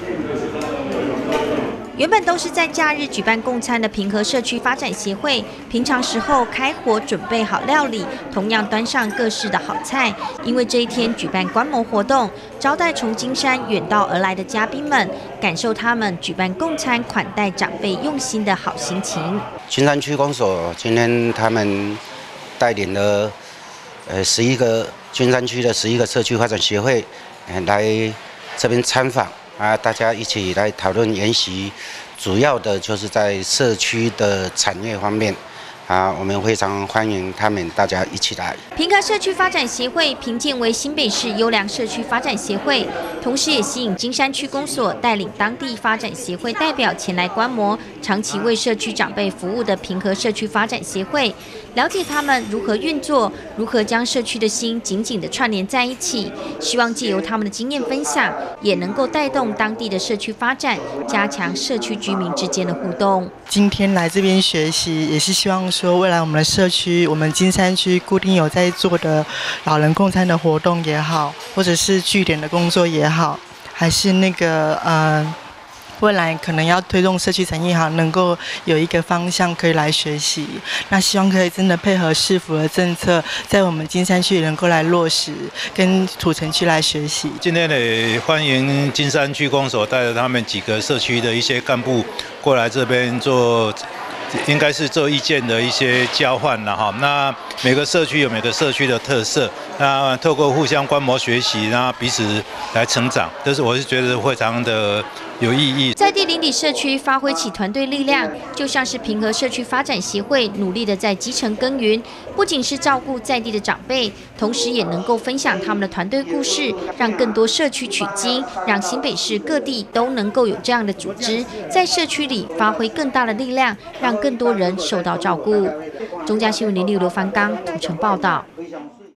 原本都是在假日举办供餐的平和社区发展协会，平常时候开火准备好料理，同样端上各式的好菜。因为这一天举办观摩活动，招待从金山远道而来的嘉宾们，感受他们举办供餐款待长辈用心的好心情。 金山区公所今天他们带领了11个金山区的11个社区发展协会来这边参访。大家一起来讨论研习，主要的就是在社区的产业方面。我们非常欢迎他们大家一起来。 平和社区发展协会评鉴为新北市优良社区发展协会，同时也吸引金山区公所带领当地发展协会代表前来观摩，长期为社区长辈服务的平和社区发展协会，了解他们如何运作，如何将社区的心紧紧地串联在一起。希望借由他们的经验分享，也能够带动当地的社区发展，加强社区居民之间的互动。 今天来这边学习，也是希望说未来我们的社区，我们金山区固定有在做的老人共餐的活动也好，或者是据点的工作也好，还是未来可能要推动社区产业好，能够有一个方向可以来学习。那希望可以真的配合市府的政策，在我们金山区能够来落实，跟土城区来学习。 今天也欢迎金山区公所带着他们几个社区的一些干部过来这边做。应该是做意见的一些交换了哈。那每个社区有每个社区的特色，那透过互相观摩学习，那彼此来成长，我是觉得非常的有意义。 在地邻里社区发挥起团队力量，就像是平和社区发展协会努力的在基层耕耘，不仅是照顾在地的长辈，同时也能够分享他们的团队故事，让更多社区取经，让新北市各地都能够有这样的组织，在社区里发挥更大的力量，让更多人受到照顾。中嘉新闻林立刘凡刚土城报道。